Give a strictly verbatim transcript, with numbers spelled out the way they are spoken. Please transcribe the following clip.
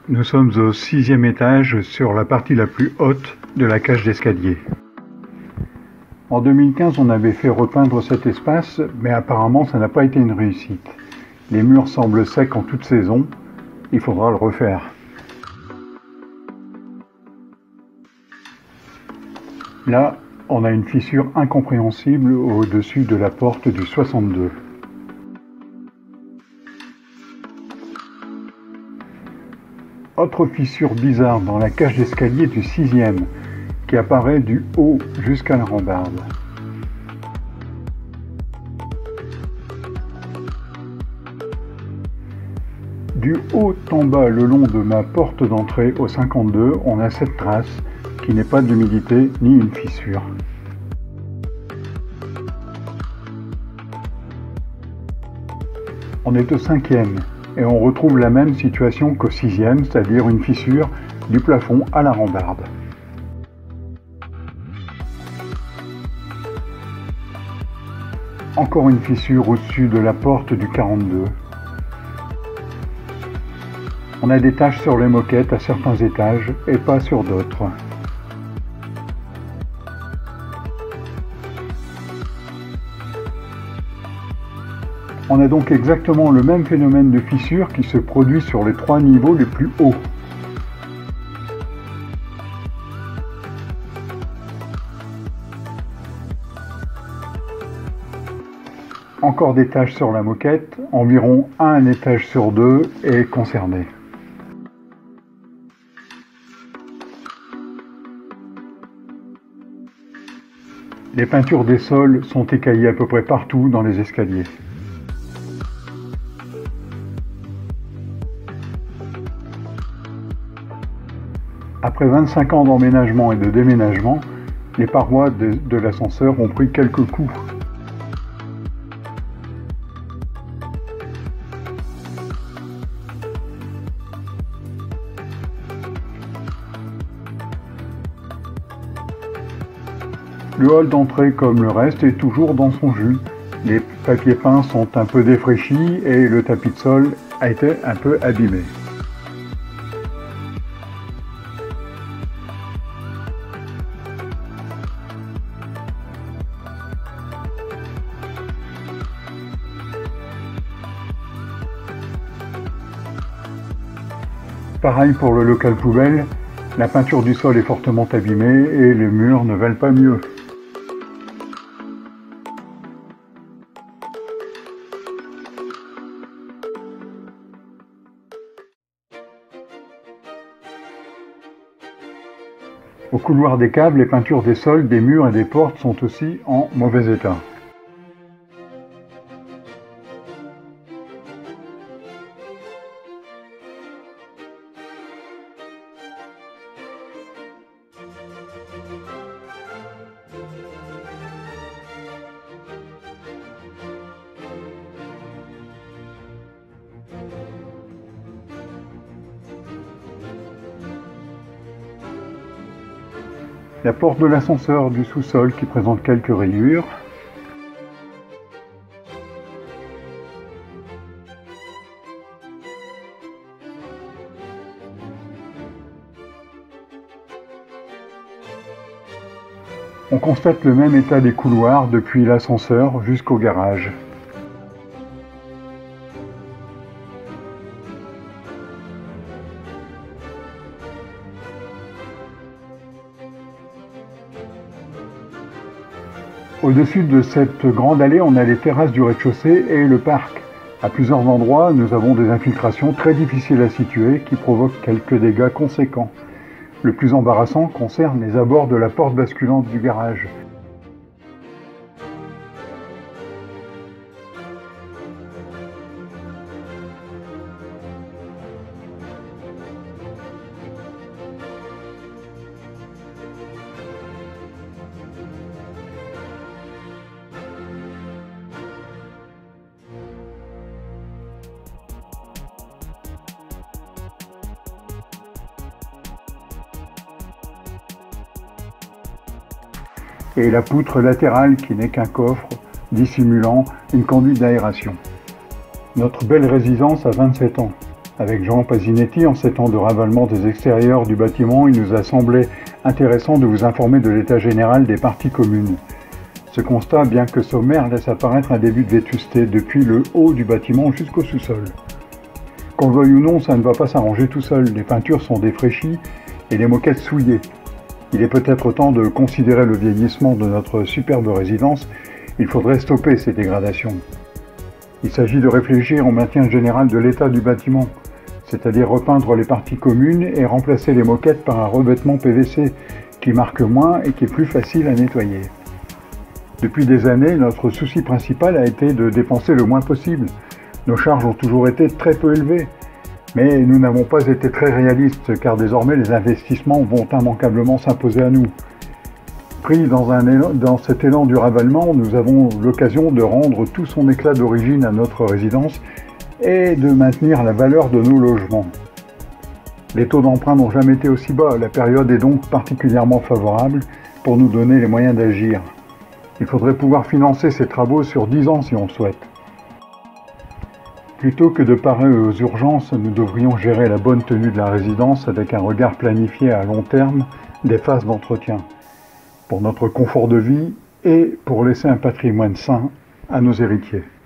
Nous sommes au sixième étage sur la partie la plus haute de la cage d'escalier. En deux mille quinze, on avait fait repeindre cet espace, mais apparemment ça n'a pas été une réussite. Les murs semblent secs en toute saison, il faudra le refaire. Là, on a une fissure incompréhensible au-dessus de la porte du soixante-deux. Autre fissure bizarre dans la cage d'escalier du sixième, qui apparaît du haut jusqu'à la rambarde. Du haut en bas le long de ma porte d'entrée au cinquante-deux, on a cette trace qui n'est pas de l'humidité ni une fissure. On est au cinquième et on retrouve la même situation qu'au sixième, c'est-à-dire une fissure du plafond à la rambarde. Encore une fissure au-dessus de la porte du quarante-deux. On a des taches sur les moquettes à certains étages et pas sur d'autres. On a donc exactement le même phénomène de fissure qui se produit sur les trois niveaux les plus hauts. Encore des taches sur la moquette, environ un étage sur deux est concerné. Les peintures des sols sont écaillées à peu près partout dans les escaliers. Après vingt-cinq ans d'emménagement et de déménagement, les parois de, de l'ascenseur ont pris quelques coups. Le hall d'entrée, comme le reste, est toujours dans son jus. Les papiers peints sont un peu défraîchis et le tapis de sol a été un peu abîmé. Pareil pour le local poubelle, la peinture du sol est fortement abîmée et les murs ne valent pas mieux. Au couloir des caves, les peintures des sols, des murs et des portes sont aussi en mauvais état. La porte de l'ascenseur du sous-sol qui présente quelques rayures. On constate le même état des couloirs depuis l'ascenseur jusqu'au garage. Au-dessus de cette grande allée, on a les terrasses du rez-de-chaussée et le parc. À plusieurs endroits, nous avons des infiltrations très difficiles à situer qui provoquent quelques dégâts conséquents. Le plus embarrassant concerne les abords de la porte basculante du garage. Et la poutre latérale qui n'est qu'un coffre dissimulant une conduite d'aération. Notre belle résidence a vingt-sept ans. Avec Jean Pasinetti, en ces temps de ravalement des extérieurs du bâtiment, il nous a semblé intéressant de vous informer de l'état général des parties communes. Ce constat, bien que sommaire, laisse apparaître un début de vétusté depuis le haut du bâtiment jusqu'au sous-sol. Qu'on le veuille ou non, ça ne va pas s'arranger tout seul. Les peintures sont défraîchies et les moquettes souillées. Il est peut-être temps de considérer le vieillissement de notre superbe résidence. Il faudrait stopper ces dégradations. Il s'agit de réfléchir au maintien général de l'état du bâtiment, c'est-à-dire repeindre les parties communes et remplacer les moquettes par un revêtement P V C qui marque moins et qui est plus facile à nettoyer. Depuis des années, notre souci principal a été de dépenser le moins possible. Nos charges ont toujours été très peu élevées, mais nous n'avons pas été très réalistes car désormais les investissements vont immanquablement s'imposer à nous. Pris dans, un élan, dans cet élan du ravalement, nous avons l'occasion de rendre tout son éclat d'origine à notre résidence et de maintenir la valeur de nos logements. Les taux d'emprunt n'ont jamais été aussi bas, la période est donc particulièrement favorable pour nous donner les moyens d'agir. Il faudrait pouvoir financer ces travaux sur dix ans si on le souhaite. Plutôt que de parer aux urgences, nous devrions gérer la bonne tenue de la résidence avec un regard planifié à long terme des phases d'entretien, pour notre confort de vie et pour laisser un patrimoine sain à nos héritiers.